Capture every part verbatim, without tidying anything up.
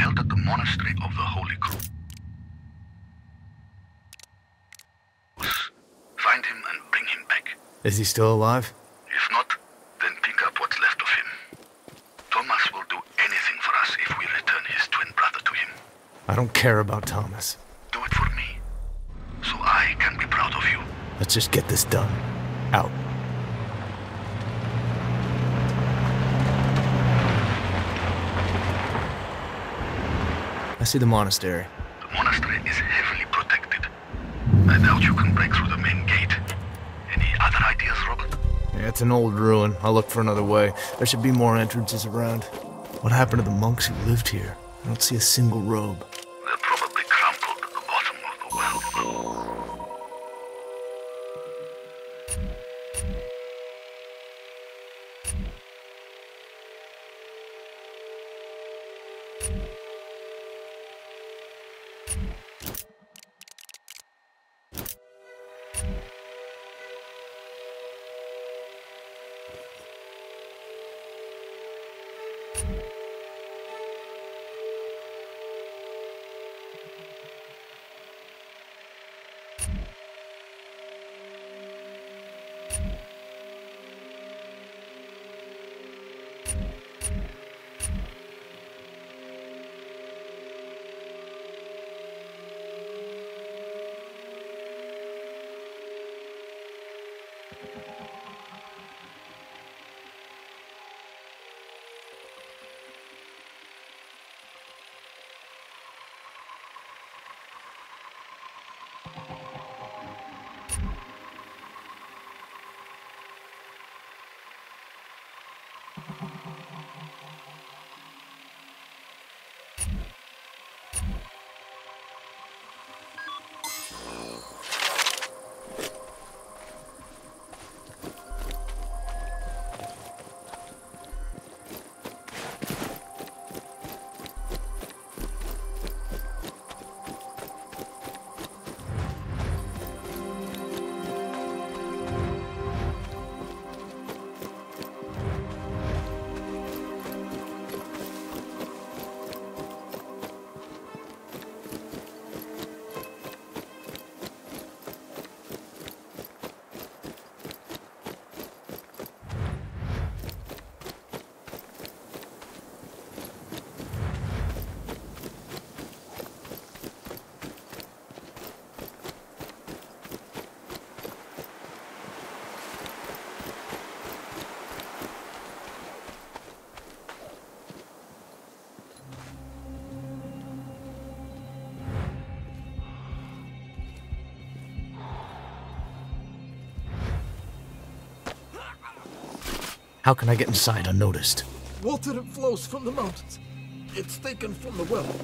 held at the monastery of the Holy Cross. Find him and bring him back. Is he still alive? If not, then pick up what's left of him. Thomas will do anything for us if we return his twin brother to him. I don't care about Thomas. Do it for me, so I can be proud of you. Let's just get this done. Out. I see the monastery. The monastery is heavily protected. I doubt you can break through the main gate. Any other ideas, Robert? Yeah, it's an old ruin. I'll look for another way. There should be more entrances around. What happened to the monks who lived here? I don't see a single robe. They're probably crumpled at the bottom of the well. How can I get inside unnoticed? Water that flows from the mountains. It's taken from the well.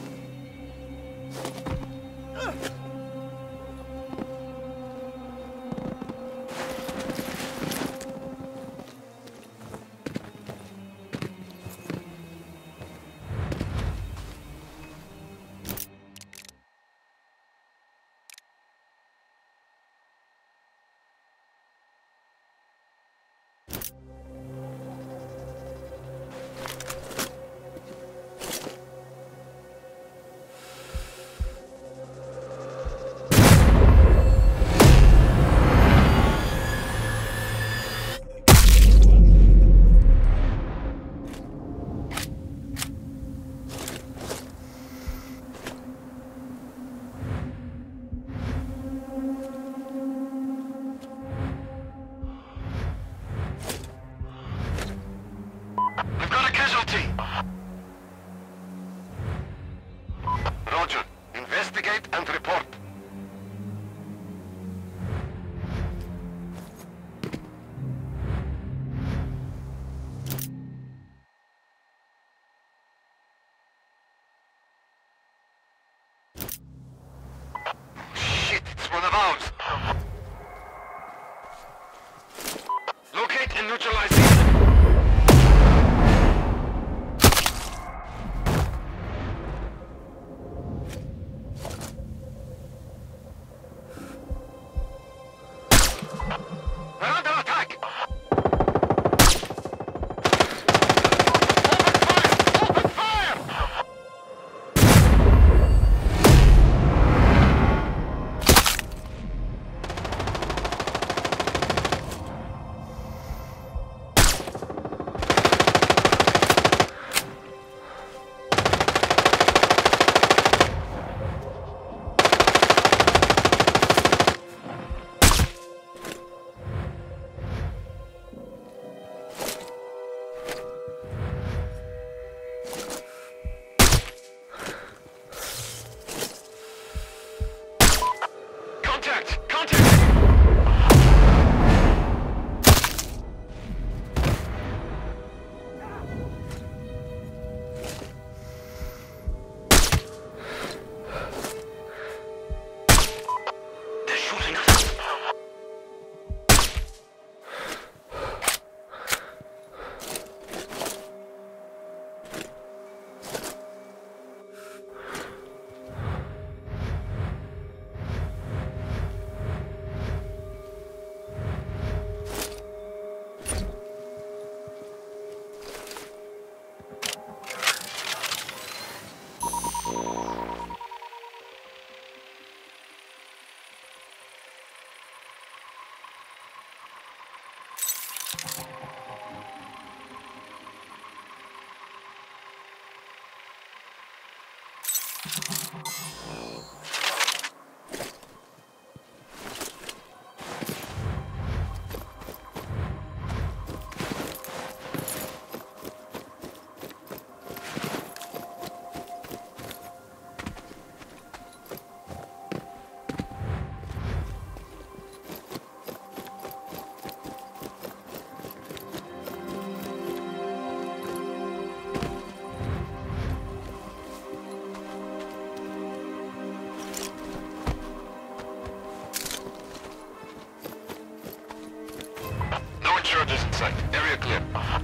sight. Area clear.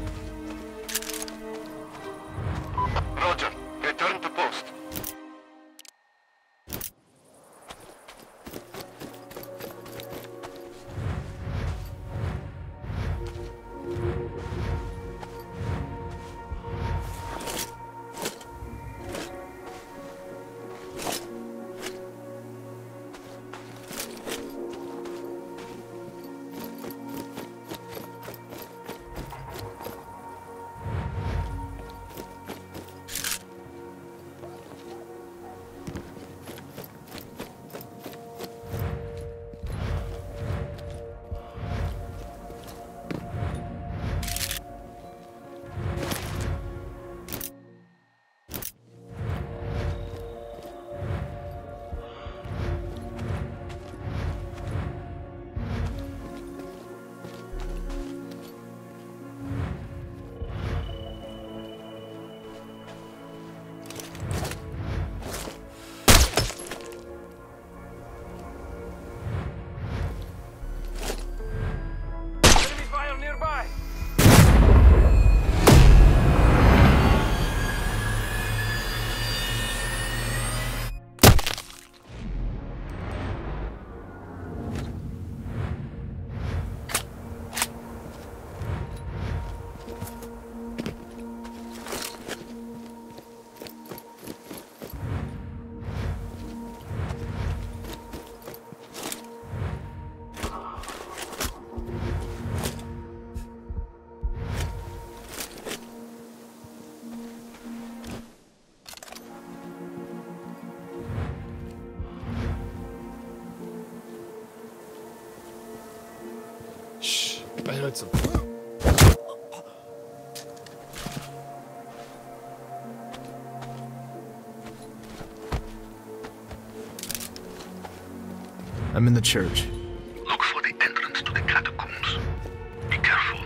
Roger. Return to post. I heard some. I'm in the church. Look for the entrance to the catacombs. Be careful.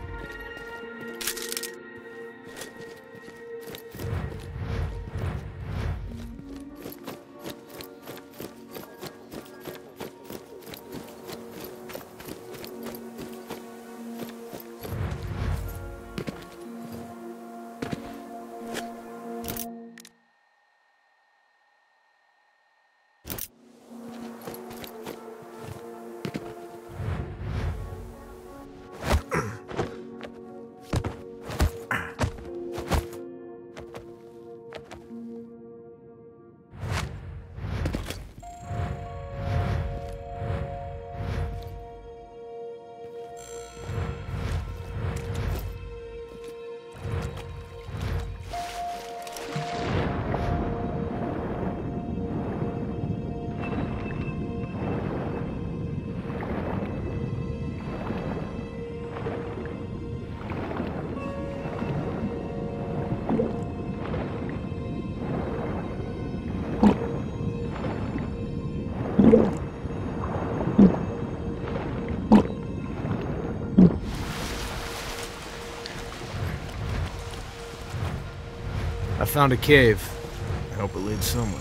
I found a cave. I hope it leads somewhere.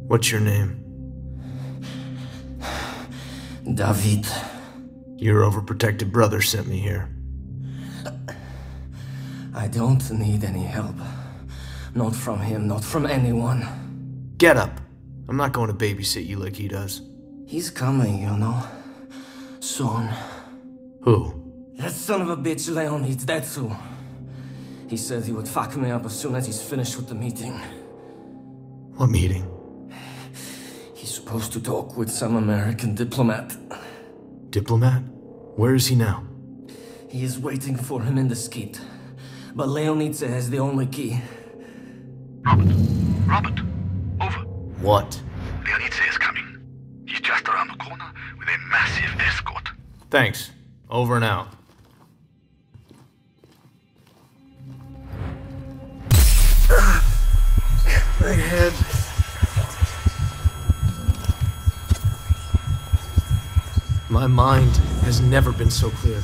What's your name? Davit. Your overprotective brother sent me here. I don't need any help. Not from him, not from anyone. Get up! I'm not going to babysit you like he does. He's coming, you know. Soon. Who? That son of a bitch Leonidze, that's who. He said he would fuck me up as soon as he's finished with the meeting. What meeting? He's supposed to talk with some American diplomat. Diplomat? Where is he now? He is waiting for him in the skeet. But Leonidze has the only key. Robert. Robert. Over. What? Leonidze is coming. He's just around the corner with a massive escort. Thanks. Over and out. My head. My mind has never been so clear.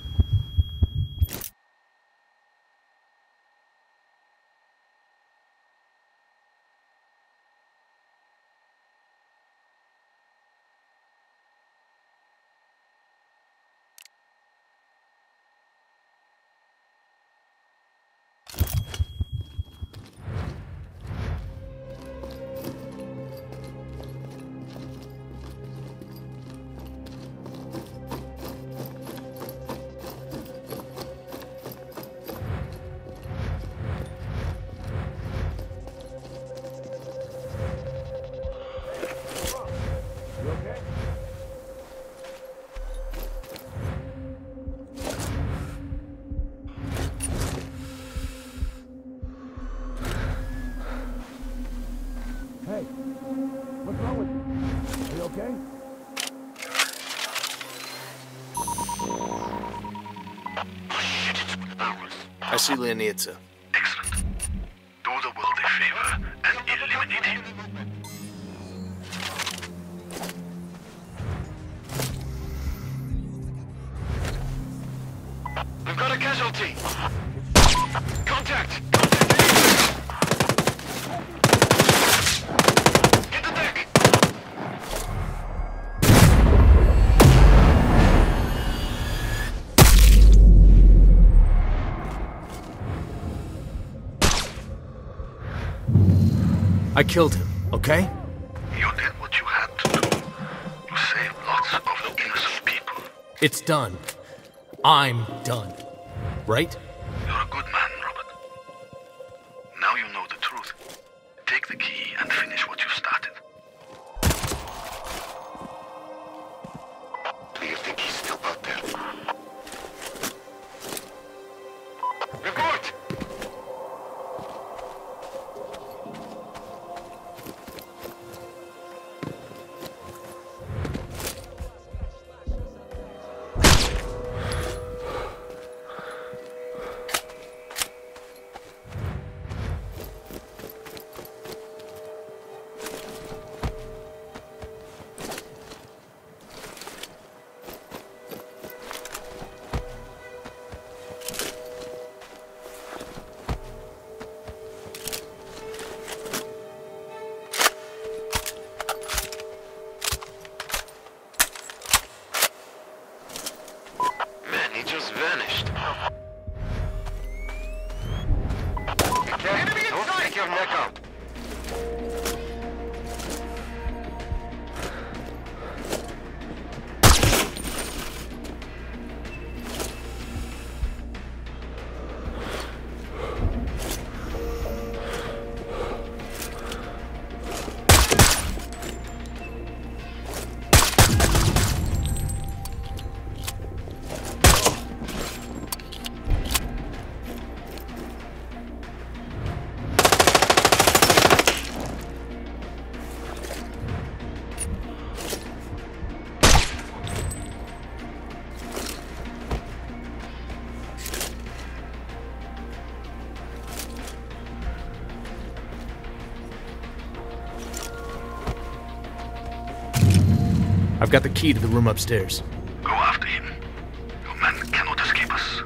Hey, what's wrong with you? Are you okay? I see Leonidze. Excellent. Do the world a favor and eliminate him. We've got a casualty! Contact! Hit the deck! I killed him, okay? You did what you had to do. You saved lots of innocent people. It's done. I'm done. Right? You're a good man, Robert. Now you know the truth. Take the key and finish what you started. Do you think he's still out there? Report! He just vanished. Okay, don't stick your neck out. I've got the key to the room upstairs. Go after him. Your man cannot escape us.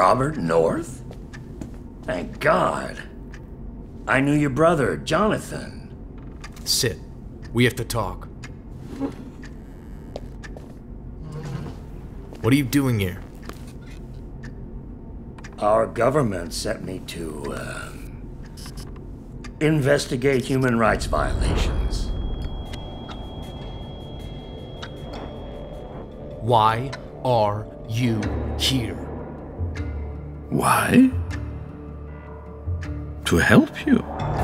Robert North? Thank God. I knew your brother, Jonathan. Sit. We have to talk. What are you doing here? Our government sent me to, uh, investigate human rights violations. Why are you here? Why? To help you.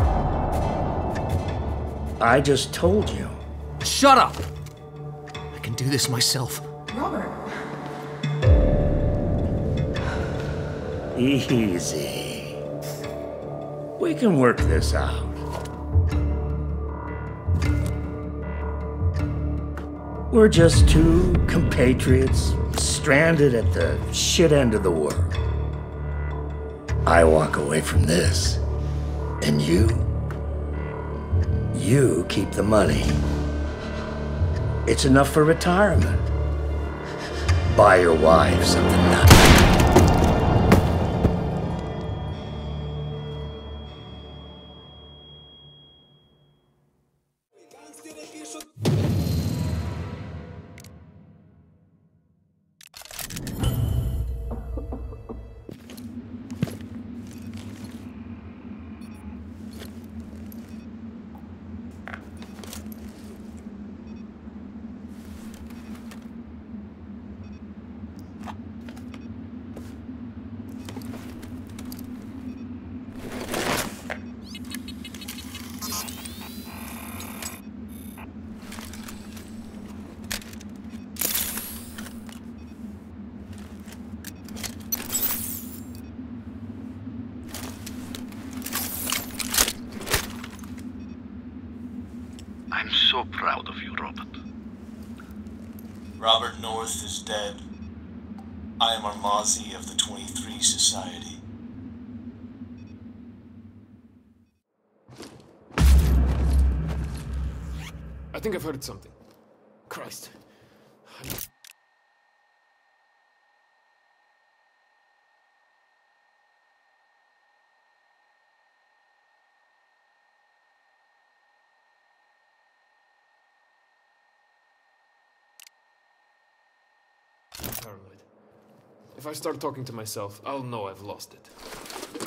I just told you. Shut up! I can do this myself. Robert. Easy. We can work this out. We're just two compatriots stranded at the shit end of the world. I walk away from this, and you, you keep the money. It's enough for retirement. Buy your wife something nice. I'm so proud of you, Robert. Robert North is dead. I am Armazi of the twenty-three Society. I think I've heard something. Christ. I'm paranoid. If I start talking to myself, I'll know I've lost it.